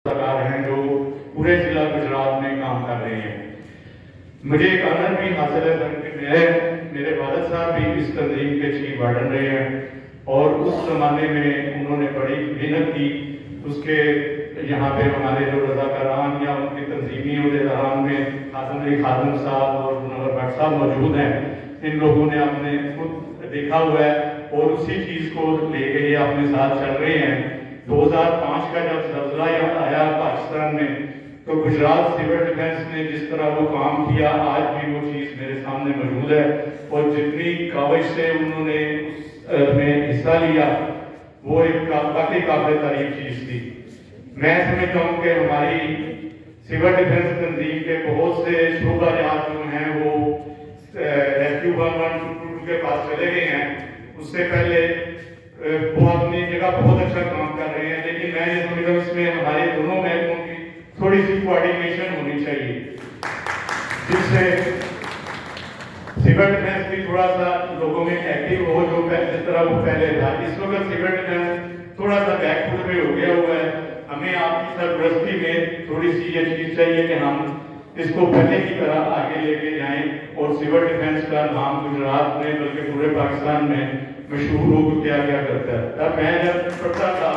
सरकार हैं जो पूरे जिला गुजरात में काम कर रहे हैं। मुझे एक ऑनर भी हासिल है कि मेरे वालिद साहब भी इस तंजीम के चीफ वार्डन रहे हैं और उस ज़माने में उन्होंने बड़ी मेहनत की। उसके यहाँ पे हमारे जो रज़ाकारान या उनके तंजीमी उहदेदारान में खादम अली खादम साहब और मुनव्वर भट्ट साहब मौजूद हैं। इन लोगों ने अपने खुद देखा हुआ है और उसी चीज़ को लेके ये अपने साथ चल रहे हैं। 2005 का जब ज़लज़ला यहाँ आया पाकिस्तान में, तो गुजरात सिविल डिफेंस ने जिस तरह वो काम किया, आज भी वो चीज़ मेरे सामने मौजूद है और जितनी काविश से उन्होंने उसमें हिस्सा लिया वो एक काफ़ी काबिल तारीफ चीज़ थी। मैं समझता हूँ कि हमारी सिविल डिफेंस तंजीम के बहुत से शोबाजात जो हैं वो रेस्क्यू 112 के पास चले गए हैं। उससे पहले वो अपनी जगह बहुत अच्छा काम कर रहे हैं, लेकिन मैं ये समझता हूँ इसमें हमारे दोनों महकमों की थोड़ी सी कोऑर्डिनेशन होनी चाहिए, जिससे सिविल डिफेंस भी थोड़ा सा लोगों में एक्टिव हो, जो जिस तरह वो पहले था। इस वक्त सिविल डिफेंस थोड़ा सा बैकफुट पे हो गया हुआ है। हमें आपकी सरपरस्ती में थोड़ी सी ये चीज़ चाहिए कि हम इसको पहले की तरह आगे लेके जाएं और सिविल डिफेंस का नाम गुजरात में बल्कि पूरे पाकिस्तान में मशहूर हो क्या क्या करता है। तब मैं जब पढ़ता था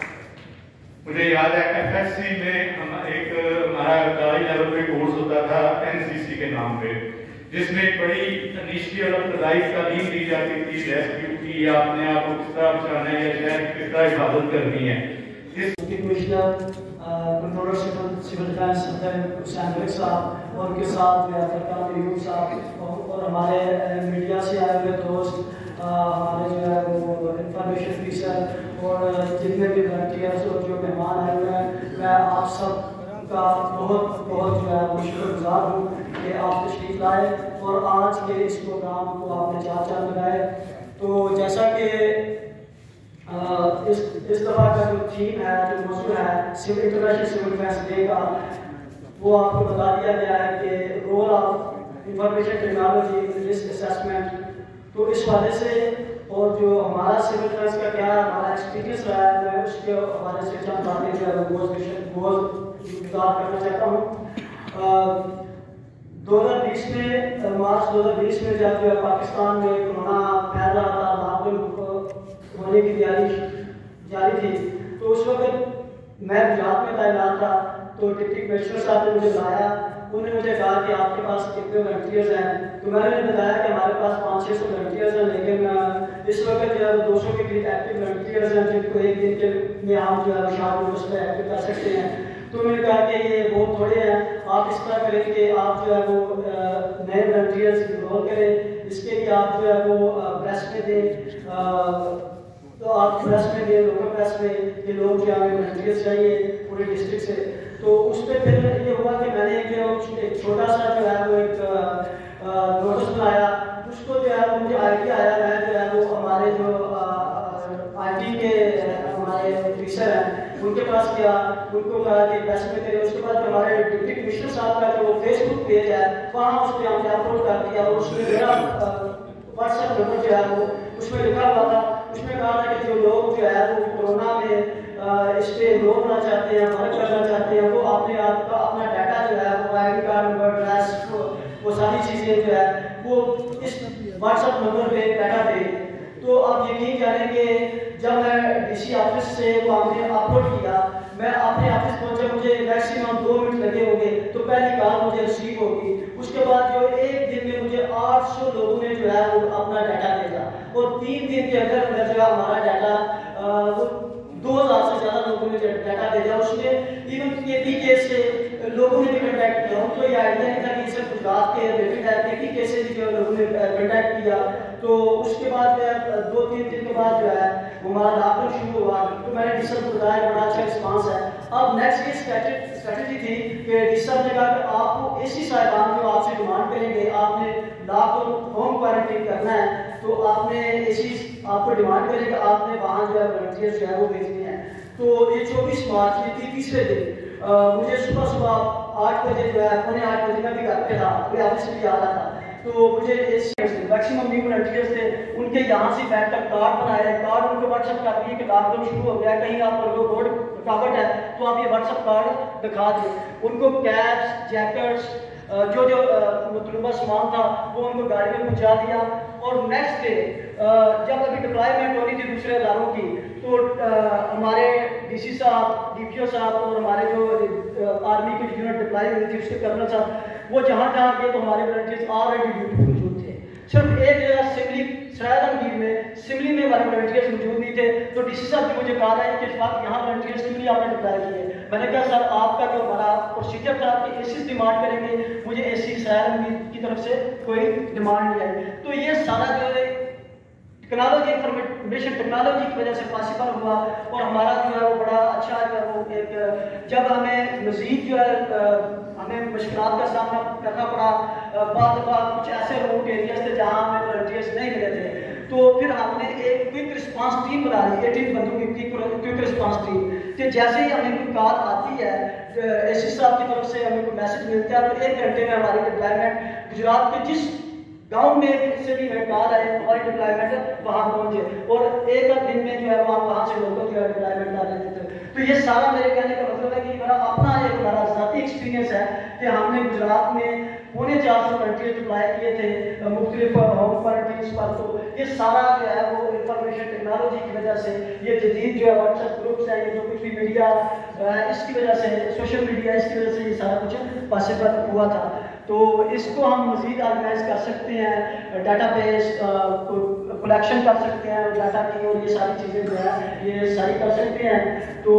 मुझे याद है FSC में हमारा कालेज लेवल पे कोर्स होता था NCC के नाम पे, जिसमें बड़ी इनिशियल और इब्तदाई तालीम दी जाती थी रेस्क्यू की, या अपने आप को किस तरह बचाना है या शहर की किस तरह हिफाजत करनी है। Commissioner controller civil defence Hussain Malik साहब और उनके साथ फरकान अयूब साहब और हमारे मीडिया से आए हुए दोस्त, हमारे जो है वो इंफॉर्मेशन ऑफिसर और जितने भी वॉलंटियर्स और जो मेहमान आए हुए हैं, मैं आप सब का बहुत बहुत जो है वो शुक्रगुजार हूँ कि आप तशरीफ लाए और आज के इस प्रोग्राम को आपने चार चांद लगाए। तो जैसा कि इस दफ़ा का जो थीम है, जो मौजूद है इंटरनेशनल सिविल डिफेंस डे का, वो आपको बता दिया गया है कि role of information technology in risk assessment. तो इस वाले से और जो हमारा सिविल डिफेंस का क्या हमारा एक्सपीरियंस रहा है, मैं उसके हवाले से चंद बातें जो है वो गुजार करना चाहता हूँ। 2020 में मार्च 2020 में जब जो है पाकिस्तान में कोरोना फैल रहा था, लॉकडाउन होने की तैयारी जारी थी, तो उस वक्त मैं गुजरात में तैनात था। तो डिप्टी कमिश्नर साहब ने मुझे बुलाया, उन्होंने मुझे कहा कि आपके पास कितने वॉलंटियर्स हैं। तो मैंने बताया कि हमारे पास 500-600 वॉलंटियर्स हैं, लेकिन इस वक्त जो है 200 के करीब एक्टिव वॉलंटियर्स हैं, जिनको एक दिन के में हम जो है शाम को उस पर एक्टिव कर सकते हैं। तो मैंने कहा कि ये बहुत थोड़े हैं, आप इस तरह करें कि आप जो है वो नए वॉलंटियर्स इनरोल करें। इसके लिए आप जो है वो प्रेस में दें, तो आप प्रेस में दें, लोकल प्रेस में, ये लोग जो हमें वॉलंटियर्स चाहिए पूरे डिस्ट्रिक्ट से। तो उस पर फिर ये हुआ कि मैंने एक छोटा सा जो है वो एक नोटिस बनाया। उसको जो है वो मुझे आइडिया आया, मैं जो है वो हमारे जो IT के हमारे ऑफिसर हैं उनके पास गया, उनको कहा कि प्रेस में करें। उसके बाद हमारे डिप्टी कमिश्नर साहब का जो फेसबुक पेज है वहाँ उस पर हमने अपलोड कर दिया और उसमें मेरा व्हाट्सएप नंबर जो है वो उसमें लिखा हुआ था। उसमें कहा था कि जो लोग जो है वो कोरोना में इस पे एनरोल होना चाहते हैं, वर्क करना चाहते हैं, वो अपने आप का अपना डाटा जो है वो ID कार्ड नंबर, एड्रेस, वो सारी चीज़ें जो है वो इस व्हाट्सएप नंबर पे डाटा दे। तो आप यकीन करें कि जब मैं DC ऑफिस से वो हमने अपलोड किया, मैं अपने ऑफिस पहुंचा, मुझे मैक्सिमम 2 मिनट लगे होंगे, तो पहली कॉल मुझे रिसीव होगी। उसके बाद जो एक दिन में मुझे 800 लोगों ने जो है वो अपना डाटा भेजा और 3 दिन के अंदर जो है हमारा डाटा वो 2000 से ज़्यादा लोगों ने डाटा भेजा। उसमें इवन ये केस से लोगों ने भी कंटेक्ट किया, उनको ये आइडिया नहीं था कि सिर्फ गुजरात के रिलेटेड है, कि कैसे भी जो लोगों ने कंटेक्ट किया। तो उसके बाद 2-3 दिन के बाद जो है हमारा लॉकडाउन शुरू हुआ। तो मैंने डी साहब को बताया, बड़ा अच्छा रिस्पॉन्स है। अब नेक्स्ट ये स्ट्रेटेजी थी कि डी साहब ने कहा कि आपको ऐसी साहिबान जो आपसे डिमांड करेंगे, आपने लॉकडाउन होम क्वारंटीन करना है, तो आपने ऐसी आपको डिमांड करेंगे, आपने वहाँ जो है वॉलंटियर्स जो है वो भेजने हैं। तो ये 24 मार्च ये थी, तीसरे दिन मुझे सुबह 8 बजे जो है 8:45 मैं भी घर पे था, कोई ऑफिस भी आ रहा था। تو مجھے میکسیمم نیو والنٹیئرس تھے، ان کے یہاں سے بیٹھ کر کارڈ بنائے، کارڈ ان کو واٹس ایپ کر دیے کہ لاک ڈاؤن شروع ہو گیا، کہیں آپ کو روڈ رکاوٹ ہے تو آپ یہ واٹس ایپ کارڈ دکھا دیں. ان کو کیبس، جیکٹس، جو مطلوبہ سامان تھا وہ ان کو گاڑی میں پہنچا دیا. اور نیکسٹ ڈے جب ابھی ڈپلائمنٹ ہو رہی تھی دوسرے اداروں کی، تو ہمارے ڈی سی صاحب، ڈی پی او صاحب اور ہمارے جو آرمی کی یونٹ ڈپلائی ہوئی تھی اس کے کرنل صاحب، وہ جہاں جہاں گئے تو ہمارے والنٹیئرس آلریڈی ڈیوٹی پہ موجود تھے. صرف ایک جگہ سملی، سرائے عالمگیر میں سملی میں ہمارے والنٹیئرس موجود نہیں تھے. تو ڈی سی صاحب نے مجھے کہا ہے کہ اشفاق یہاں والنٹیئرس کیوں نہیں آپ نے ڈپلائی کیے. میں نے کہا سر آپ کا جو ہمارا پروسیجر تھا کہ ایسیز ڈیمانڈ کریں گے، مجھے ایسی سرائے عالمگیر کی طرف سے کوئی ڈیمانڈ نہیں آئی. تو یہ سارا جو ہے ٹیکنالوجی، انفارمیشن ٹیکنالوجی کی وجہ سے پاسبل ہوا. اور ہمارا جو ہے وہ بڑا اچھا جو ہے وہ ایک، جب ہمیں مزید جو ہے ہمیں مشکلات کا سامنا کرنا پڑا، بعض دفعہ کچھ ایسے ریموٹ ایریاز تھے جہاں ہمیں والنٹیئرس نہیں ملے تھے، تو پھر ہم نے ایک کوئک رسپانس ٹیم بنا لی، 18 بندوں کی کوئک رسپانس ٹیم. کہ جیسے ہی ہمیں کوئی کال آتی ہے، اے سی صاحب کی طرف سے ہمیں کوئی میسج ملتا ہے، تو 1 گھنٹے میں ہماری ڈپلائمنٹ گجرات کے جس گاؤں میں سے بھی ہمیں کال آئے ہماری ڈپلائمنٹ وہاں پہنچے، اور ایک دن میں جو ہے وہاں سے لوگوں جو ہے ڈپلائمنٹ آ لیتے تھے. تو یہ سارا میرے کہنے کا مطلب ہے کہ میرا اپنا ایک ہمارا ذاتی ایکسپیرینس ہے کہ ہم نے گجرات میں 450 والنٹیئرس ڈپلائی کیے تھے مختلف ہوم کوارنٹینس پر. تو یہ سارا جو ہے وہ انفارمیشن ٹیکنالوجی کی وجہ سے، یہ جدید جو ہے واٹس ایپ گروپس ہیں، یہ جو کچھ بھی میڈیا اس کی وجہ سے، سوشل میڈیا اس کی وجہ سے یہ سارا کچھ پاسبل ہوا تھا. تو اس کو ہم مزید آرگنائز کر سکتے ہیں، ڈیٹا بیس کلیکشن کر سکتے ہیں ڈیٹا کی، اور یہ ساری چیزیں جو ہے یہ ساری کر سکتے ہیں. تو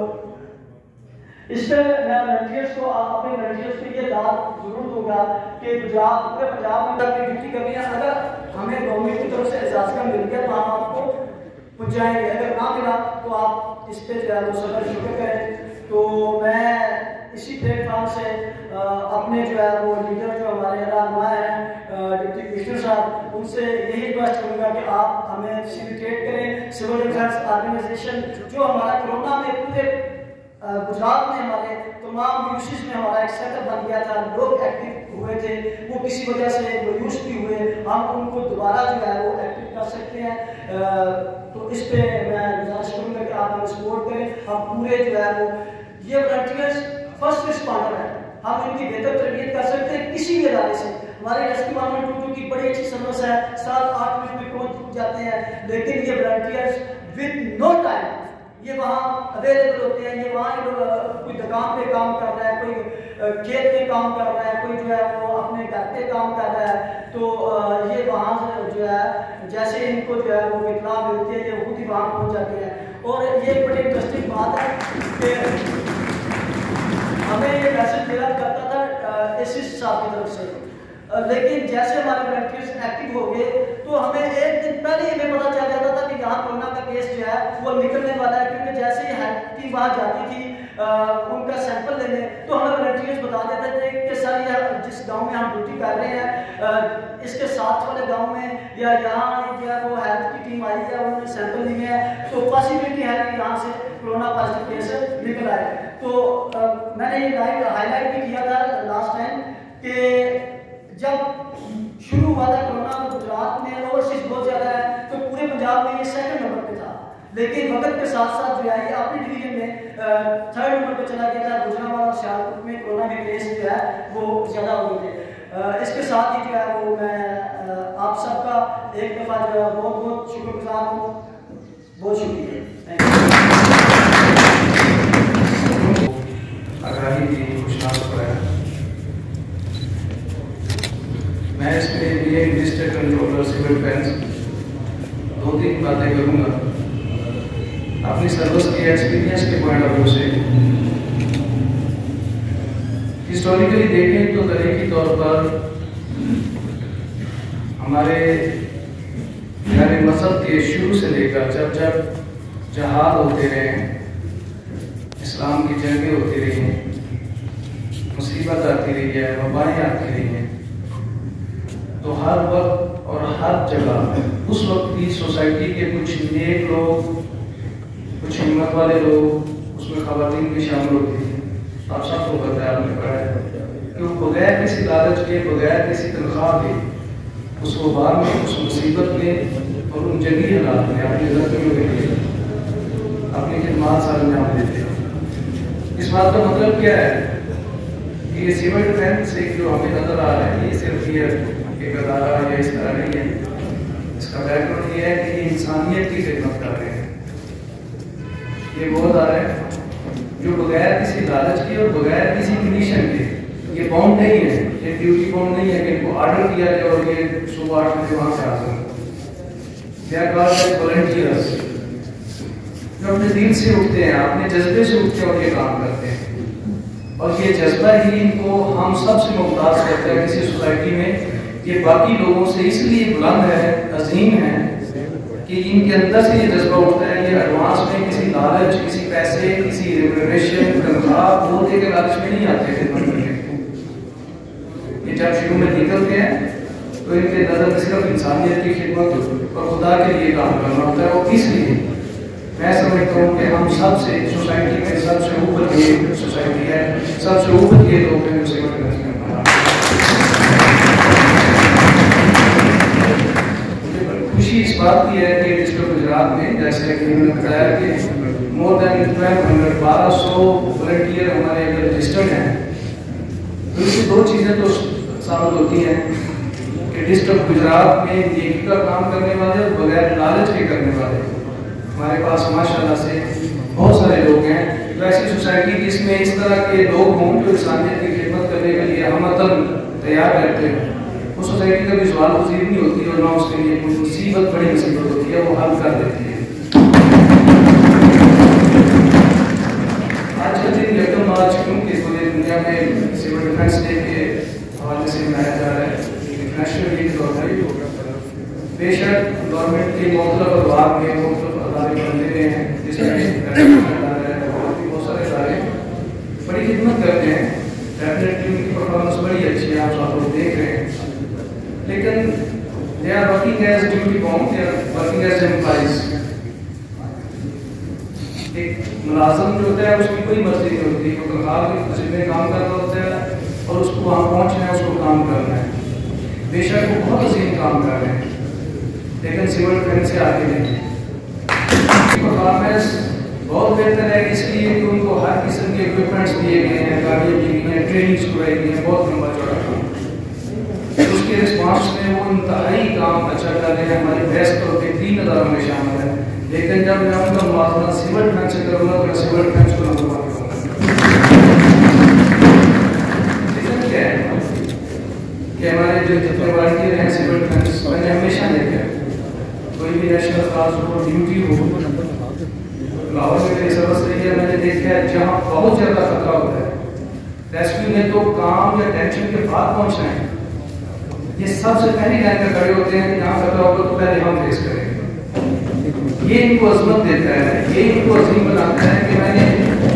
اس پہ میں والنٹیئرس کو، اپنے والنٹیئرس کو یہ داد ضرور دوں گا کہ گجرات، پورے پنجاب میں اپنی ڈیوٹی کرنی ہے. اگر ہمیں گورنمنٹ کی طرف سے اجازت مل گیا تو ہم آپ کو پہنچائیں گے، اگر نہ ملا تو آپ اس پہ جو ہے وہ صبر شکر کریں. تو میں اسی پلیٹ فارم سے اپنے جو ہے وہ لیڈر جو ہمارے رہنما ہیں ڈپٹی کمشنر صاحب، ان سے یہی ریکویسٹ کروں گا کہ آپ ہمیں فیسیلیٹیٹ کریں. سول ڈیفینس آرگنائزیشن جو ہمارا کرونا میں پورے گجرات میں ہمارے تمام یوسز میں ہمارا ایک سیٹ اپ بن گیا تھا، لوگ ایکٹیو ہوئے تھے، وہ کسی وجہ سے مایوس بھی ہوئے، ہم ان کو دوبارہ جو ہے وہ ایکٹیو کر سکتے ہیں. تو اس پہ میں گزارش کروں گا کہ آپ ہمیں سپورٹ کریں. ہم پورے جو ہے وہ یہ والنٹیئرس فرسٹ رسپانڈر ہیں، ہم ان کی بہتر تربیت کر سکتے ہیں کسی بھی ادارے سے. ہمارے ریسکیو 112 کی بڑی اچھی سروس ہے، 7-8 منٹ میں پہنچ جاتے ہیں، لیکن یہ والنٹیئرس ود نو ٹائم یہ وہاں اویلیبل ہوتے ہیں. یہ وہاں کوئی دکان پہ کام کر رہا ہے، کوئی کھیت میں کام کر رہا ہے، کوئی جو ہے وہ اپنے گھر پہ کام کر رہا ہے. تو یہ وہاں سے جو ہے جیسے ان کو جو ہے وہ اطلاع ملتی ہے یہ خود ہی وہاں پہنچ جاتے ہیں. اور یہ بڑی انٹرسٹنگ بات ہے کہ ہمیں یہ میسج ملا کرتا تھا اے سی صاحب کی طرف سے، لیکن جیسے ہمارے والنٹیئرس ایکٹیو ہو گئے تو ہمیں ایک دن پہلے ہی ہمیں پتہ چل جاتا تھا کہ یہاں کورونا کا کیس جو ہے وہ نکلنے والا ہے. کیونکہ جیسے ہی ہیلتھ ٹیم وہاں جاتی تھی ان کا سیمپل لینے تو ہمیں والنٹیئرس بتا دیتے تھے کہ سر یہ جس گاؤں میں ہم ڈیوٹی کر رہے ہیں اس کے ساتھ والے گاؤں میں یا یہاں جو ہے وہ ہیلتھ کی ٹیم آئی ہے، انہوں نے سیمپل لیے ہیں، تو پاسبلٹی ہے کہ یہاں سے کورونا پازیٹیو کیس نکل آئے. تو میں نے یہ ہائی لائٹ بھی کیا تھا لاسٹ ٹائم کہ جب شروع ہوا تھا کورونا گجرات میں اوورسیز بہت زیادہ ہے، تو پورے پنجاب میں یہ 2nd نمبر پہ تھا، لیکن وقت کے ساتھ ساتھ جو ہے یہ اپنی ڈویژن میں 3rd نمبر پہ چلا گیا تھا. گجرانوالہ اور سیالکوٹ میں کورونا کے کیس جو ہے وہ زیادہ ہو گئے تھے. اس کے ساتھ ہی جو ہے وہ میں آپ سب کا ایک دفعہ جو ہے بہت بہت شکر گزار ہوں. بہت شکریہ. آگاہی کی خوشناس پر ہے. میں اس کے لیے ڈسٹرکٹ کنٹرولر سول ڈیفینس 2-3 باتیں کروں گا اپنی سروس کے ایکسپیرینس کے پوائنٹ آف ویو سے. ہسٹوریکلی دیکھیں تو تاریخی طور پر ہمارے یعنی مذہب کے شروع سے لے کر جب جہاد ہوتے رہے ہیں، اسلام کی جنگیں ہوتی رہی ہیں، مصیبت آتی رہی ہے، وبائیں آتی رہی ہیں، تو ہر وقت اور ہر جگہ اس وقت کی سوسائٹی کے کچھ نیک لوگ، کچھ ہمت والے لوگ، اس میں خواتین بھی شامل ہوتی تھیں. آپ سب کو پتہ ہے، آپ نے پڑھا ہے کہ وہ بغیر کسی لالچ کے، بغیر کسی تنخواہ کے اس وبا میں, اس مصیبت میں اور ان جنگی حالات میں اپنی زخمیوں کے لیے اپنی خدمات سر انجام دیتے ہیں. اس بات کا مطلب کیا ہے کہ یہ سول ڈیفینس ایک جو ہمیں نظر آ رہا ہے یہ صرف یہ ایک ادارہ یا اس طرح نہیں ہے. اس کا بیک گراؤنڈ یہ ہے کہ یہ انسانیت کی خدمت کر رہے ہیں. یہ وہ ادارہ ہے جو بغیر کسی لالچ کے اور بغیر کسی کنڈیشن کے, یہ باؤنڈ نہیں ہے, یہ ڈیوٹی باؤنڈ نہیں ہے کہ ان کو آرڈر کیا جائے اور یہ صبح 8 بجے وہاں سے حاصل والنٹیئرس جو اپنے دل سے اٹھتے ہیں, اپنے جذبے سے اٹھتے ہیں اور یہ کام کرتے ہیں. اور یہ جذبہ ہی ان کو ہم سب سے ممتاز کرتا ہے کسی سوسائٹی میں. یہ باقی لوگوں سے اس لیے بلند ہے, عظیم ہے کہ ان کے اندر سے یہ جذبہ اٹھتا ہے. یہ ایڈوانس میں کسی لالچ, کسی پیسے, کسی ریمونریشن, تنخواہ وہ دے کے لالچ میں نہیں آتے خدمت کرنے. یہ جب شروع میں نکلتے ہیں تو ان کے نظر میں صرف انسانیت کی خدمت اور خدا کے لیے کام کرنا ہوتا ہے. اور اس لیے میں سمجھتا ہوں کہ ہم سب سے سوسائٹی میں سب سے اوپر یہ سوسائٹی ہے, سب سے اوپر یہ لوگ ہیں جو سیوا کرتے ہیں. خوشی اس بات کی ہے کہ ڈسٹرکٹ گجرات میں جیسے کہ انہوں نے بتایا کہ مور دین 1200 والنٹیئر ہمارے اگر رجسٹرڈ ہیں. تو اس سے دو چیزیں تو ثابت ہوتی ہیں کہ ڈسٹرکٹ گجرات میں نیکی کا کام کرنے والے اور بغیر لالچ کے کرنے والے ہمارے پاس ماشاءاللہ سے بہت سارے لوگ ہیں. تو ایسی سوسائٹی جس میں اس طرح کے لوگ ہوں جو انسانیت کی خدمت کرنے کے لیے ہمدم تیار رہتے ہیں, وہ سوسائٹی کا بھی سوال پذیر نہیں ہوتی اور نہ اس کے لیے کوئی مصیبت, بڑی مصیبت ہوتی ہے, وہ حل کر دیتی ہے. آج کا دن یکم مارچ کیونکہ پوری دنیا میں سول ڈیفینس ڈے کے حوالے سے منایا جا رہا ہے, نیشنل ڈے کے طور پر. بے شک گورنمنٹ کے مختلف ادوار میں مختلف ادارے بنتے رہے ہیں جس میں بہت سارے ادارے بڑی خدمت کرتے ہیں. ڈیفینیٹلی ان کی پرفارمنس بڑی اچھی ہے, آپ سب لوگ دیکھ رہے ہیں. لیکن they are working as duty bound, they are working as employees. ایک ملازم جو ہوتا ہے اس کی کوئی مرضی نہیں ہوتی, وہ تنخواہ کی خوشی میں کام کر رہا ہوتا ہے اور اس کو وہاں پہنچنا ہے, اس کو کام کرنا ہے. بے شک وہ بہت عظیم کام کر رہے ہیں لیکن سول ڈیفینس سے آگے نہیں. پرفارمنس بہت بہتر ہے اس لیے کہ ان کو ہر قسم کے اکوپمنٹس دیے گئے ہیں, گاڑیاں دی گئی ہیں, ٹریننگس کرائی گئی ہیں, بہت لمبا چوڑا کام. اس کے رسپانس میں وہ انتہائی کام اچھا کر رہے ہیں, ہمارے بیسٹ اور بہترین اداروں میں شامل ہیں. لیکن جب میں ان کا موازنہ سول ڈیفینس سے کروں گا تو میں سول ڈیفینس کو نمبر 1 کروں گا. ریزن کیا ہے کہ ہمارے جو جتنے والنٹیئر ہیں سول ڈیفینس, میں نے ہمیشہ دیکھا ہے کوئی بھی نیشنل کاز ہو, ڈیوٹی ہو, لاہور میں میری سروس رہی ہے, میں نے دیکھا ہے جہاں بہت زیادہ خطرہ ہوتا ہے ریسکیو میں تو کام یا ٹینشن کے بعد پہنچنا ہے. یہ سب سے پہلی لائن میں کھڑے ہوتے ہیں کہ جہاں خطرہ ہوگا تو پہلے ہم فیس کریں گے. یہ ان کو عظمت دیتا ہے, یہ ان کو عظیم بناتا ہے کہ میں نے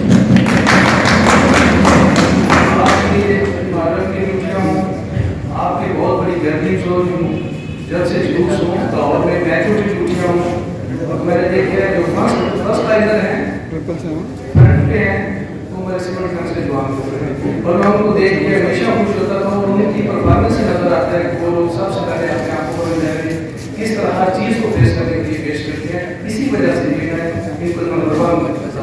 آپ کے لیے عمارت کی ڈیوٹیاں ہوں, آپ کی بہت بڑی گیدرنگز ہو, جب سے جلوس ہوں, لاہور میں میچوں کی ڈیوٹیاں ہوں. اور میں نے دیکھا ہے جو فرسٹ لائنر ہیں فرنٹ پہ ہیں وہ میرے سول ڈیفینس کے جوان لوگ ہیں, اور میں ان کو دیکھ کے ہمیشہ خوش ہوتا تھا. اور ان کی پرفارمنس سے نظر آتا ہے کہ وہ لوگ سب سے پہلے اپنے آپ کو کس طرح ہر چیز کو فیس کرنے کے لیے پیش کرتے ہیں. اسی وجہ سے بھی میں ان کو نمبر 1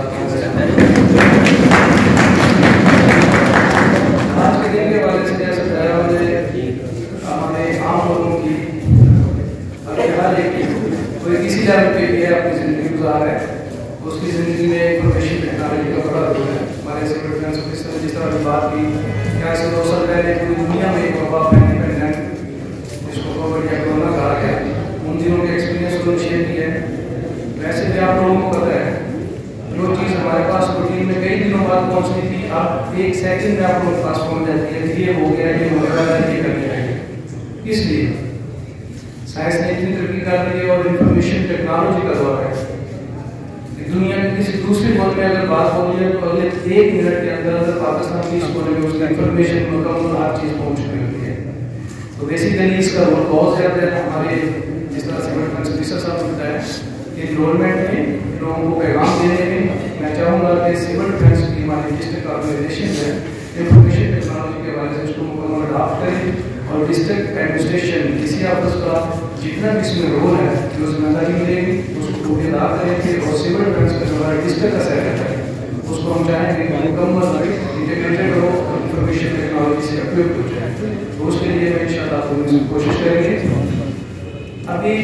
آج کے دن کے حوالے سے جیسے بتایا مجھے ہمارے عام لوگوں کی ہر ایک کوئی کسی لیول پہ بھی ہے اپنی زندگی گزار ہے, اس کی زندگی میں انفارمیشن ٹیکنالوجی کا بڑا رول ہے. ہمارے سول ڈیفینس آفیسر جس طرح کی بات کی کیا سے 2 سال پہلے پوری دنیا میں ایک وبا پینڈیمک جس کو کووڈ یا کورونا کہا گیا, ان دنوں کے ایکسپیرینس کو شیئر کیا ہے. ویسے بھی آپ لوگوں کو پتہ ہے جو چیز ہمارے پاس روٹین میں کئی دنوں بعد پہنچنی تھی, آپ 1 سیکنڈ میں آپ لوگوں کے پاس پہنچ جاتی ہے کہ یہ ہو گیا, یہ ہو گیا, یہ کرنے لگے. اس لیے سائنس نے اتنی ترقی کر لی ہے اور انفارمیشن ٹیکنالوجی کا دور ہے. دنیا کے کسی دوسرے ملک میں اگر بات ہو رہی ہے تو اگلے 1 منٹ کے اندر پاکستان کی اس کونے میں اس کا انفارمیشن مکمل ہر چیز پہنچ چکی ہوتی ہے. تو بیسیکلی اس کا رول بہت زیادہ ہے. ہمارے جس طرح سول ڈیفینس آفیسر صاحب نے بتایا کہ انرولمنٹ میں لوگوں کو پیغام دینے میں میں چاہوں گا کہ سول ڈیفینس کی ہماری ڈسٹرکٹ آرگنائزیشن ہے انفارمیشن ٹیکنالوجی کے حوالے سے اس کو مکمل اڈاپٹ کریں اور ڈسٹرکٹ ایڈمنسٹریشن کسی آفس کا جتنا بھی اس میں رول ہے جو ذمہ داری ملے گی اس کو پورے ادا کریں گے، اور سول ڈیفینس کا جو ہمارا ڈسٹرکٹ کا سیکٹر ہے اس کو ہم چاہیں گے کہ مکمل انٹیگریٹڈ ہو اور انفارمیشن ٹیکنالوجی سے اکوپڈ ہو جائے. تو اس کے لیے میں انشاءاللہ پوری کوشش کریں گے. ابھی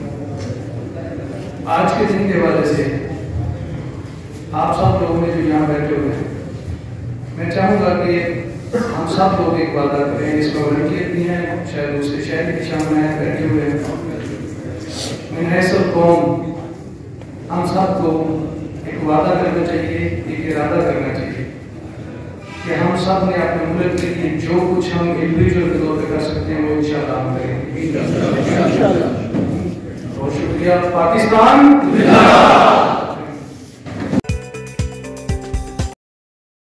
آج کے دن کے حوالے سے آپ سب لوگوں نے جو یہاں بیٹھے ہوئے ہیں، میں چاہوں گا کہ ہم سب لوگ ایک وعدہ کریں. اس میں والنٹیئر بھی ہیں، شاید دوسرے شہر کی شام میں بیٹھے ہوئے ہیں. من حیث القوم ہم سب کو ایک وعدہ کرنا چاہیے، ایک ارادہ کرنا چاہیے کہ ہم سب نے اپنے ملک کے لیے جو کچھ ہم انڈیویجول کے طور پہ کر سکتے ہیں وہ انشاءاللہ ہم کریں گے. بہت شکریہ. پاکستان